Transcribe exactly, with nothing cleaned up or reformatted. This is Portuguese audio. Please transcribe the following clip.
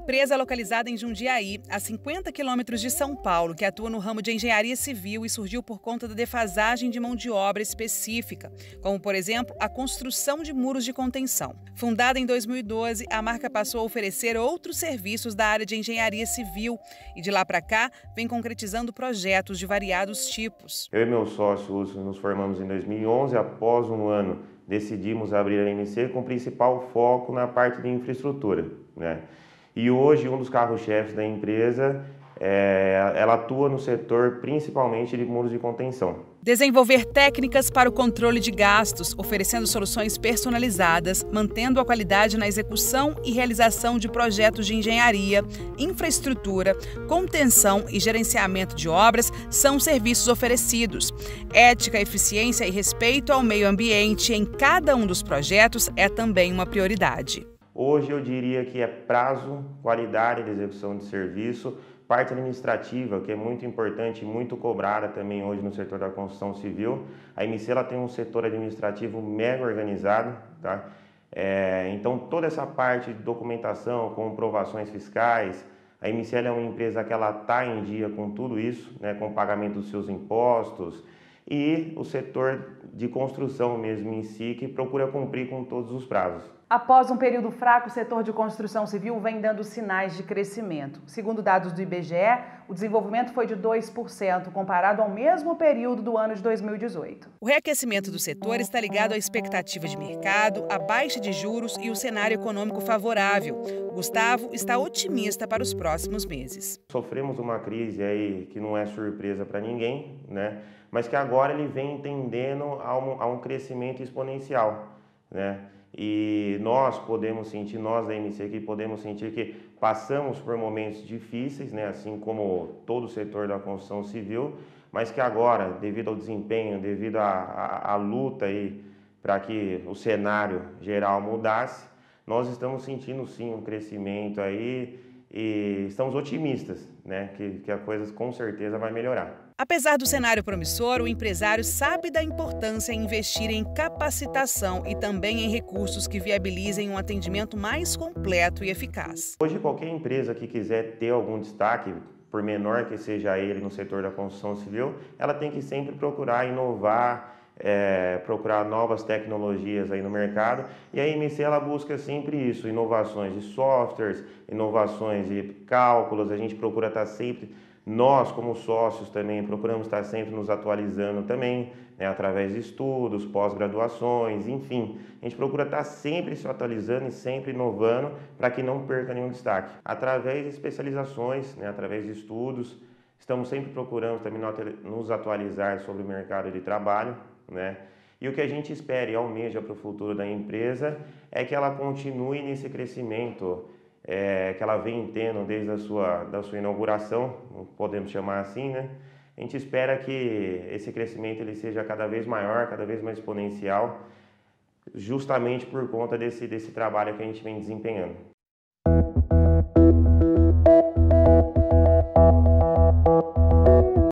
empresa localizada em Jundiaí, a cinquenta quilômetros de São Paulo, que atua no ramo de engenharia civil e surgiu por conta da defasagem de mão de obra específica, como, por exemplo, a construção de muros de contenção. Fundada em dois mil e doze, a marca passou a oferecer outros serviços da área de engenharia civil e, de lá para cá, vem concretizando projetos de variados tipos. Eu e meu sócio nos formamos em dois mil e onze, após um ano decidimos abrir a M C com principal foco na parte de infraestrutura, né? E hoje um dos carros-chefes da empresa, é, ela atua no setor principalmente de muros de contenção. Desenvolver técnicas para o controle de gastos, oferecendo soluções personalizadas, mantendo a qualidade na execução e realização de projetos de engenharia, infraestrutura, contenção e gerenciamento de obras são serviços oferecidos. Ética, eficiência e respeito ao meio ambiente em cada um dos projetos é também uma prioridade. Hoje eu diria que é prazo, qualidade de execução de serviço, parte administrativa, que é muito importante e muito cobrada também hoje no setor da construção civil. A M C ela tem um setor administrativo mega organizado, tá? É, então toda essa parte de documentação, comprovações fiscais, a M C ela é uma empresa que ela está em dia com tudo isso, né, com o pagamento dos seus impostos, e o setor de construção mesmo em si, que procura cumprir com todos os prazos. Após um período fraco, o setor de construção civil vem dando sinais de crescimento. Segundo dados do I B G E, o desenvolvimento foi de dois por cento, comparado ao mesmo período do ano de dois mil e dezoito. O reaquecimento do setor está ligado à expectativa de mercado, à baixa de juros e o cenário econômico favorável. Gustavo está otimista para os próximos meses. Sofremos uma crise aí que não é surpresa para ninguém, né? Mas que agora ele vem tendendo a um, a um crescimento exponencial, né? E nós podemos sentir, nós da M C aqui podemos sentir que passamos por momentos difíceis, né, assim como todo o setor da construção civil, mas que agora, devido ao desempenho, devido à luta aí para que o cenário geral mudasse, nós estamos sentindo sim um crescimento aí e estamos otimistas, né, que, que a coisa com certeza vai melhorar. Apesar do cenário promissor, o empresário sabe da importância em investir em capacitação e também em recursos que viabilizem um atendimento mais completo e eficaz. Hoje, qualquer empresa que quiser ter algum destaque, por menor que seja ele no setor da construção civil, ela tem que sempre procurar inovar, é, procurar novas tecnologias aí no mercado, e a M C ela busca sempre isso, inovações de softwares, inovações de cálculos, a gente procura estar sempre... Nós, como sócios, também procuramos estar sempre nos atualizando também, né, através de estudos, pós-graduações, enfim. A gente procura estar sempre se atualizando e sempre inovando para que não perca nenhum destaque. Através de especializações, né, através de estudos, estamos sempre procurando também nos atualizar sobre o mercado de trabalho, né? E o que a gente espera e almeja para o futuro da empresa é que ela continue nesse crescimento, É, que ela vem tendo desde a sua, da sua inauguração, podemos chamar assim, né? A gente espera que esse crescimento ele seja cada vez maior, cada vez mais exponencial, justamente por conta desse, desse trabalho que a gente vem desempenhando.